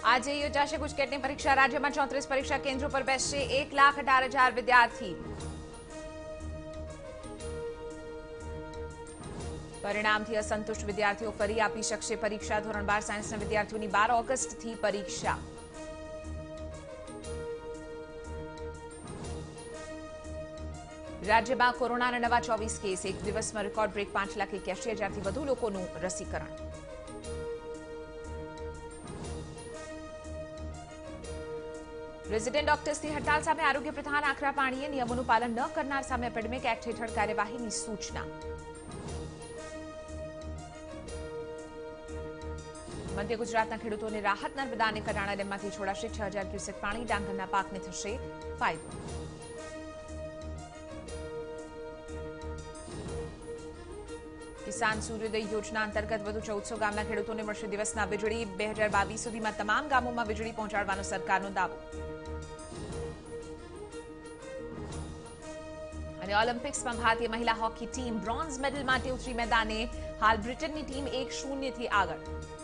આજે યોજાશે ગુજકેટની પરીક્ષા. રાજ્યમાં 34 પરીક્ષા કેન્દ્રો પર બેસશે 1,18,000 વિદ્યાર્થી. પરિણામથી અસંતુષ્ટ વિદ્યાર્થીઓ ફરી આપી શકશે પરીક્ષા. ધોરણ 12 સાયન્સના વિદ્યાર્થીઓની 12 ઓગસ્ટથી પરીક્ષા. રાજ્યમાં કોરોનાના નવા 24 કેસ. એક દિવસમાં રેકોર્ડ બ્રેક 5,81,000થી વધુ લોકોનું રસીકરણ. રેઝિડેન્ટ ડોક્ટર્સની હડતાલ સામે આરોગ્ય પ્રધાન આકરા પાણીએ નિયમોનું પાલન ન કરનાર સામે એપેડેમિક એક્ટ હેઠળ કાર્યવાહીની સૂચના. મધ્ય ગુજરાતના ખેડૂતોને રાહત. નર્મદા અને કડાણા ડેમમાંથી છોડાશે 6,000 ક્યુસેક પાણી. ડાંગરના પાકને થશે ફાયદો. કિસાન સૂર્યોદય યોજના અંતર્ગત વધુ 1400 ગામના ખેડૂતોને મળશે દિવસના વીજળી. 2022 સુધીમાં તમામ ગામોમાં વીજળી પહોંચાડવાનો સરકારનો દાવો. અને ઓલિમ્પિક્સમાં ભારતીય મહિલા હોકી ટીમ બ્રોન્ઝ મેડલ માટે ઉતરી મેદાને. હાલ બ્રિટનની ટીમ 1-0 થી આગળ.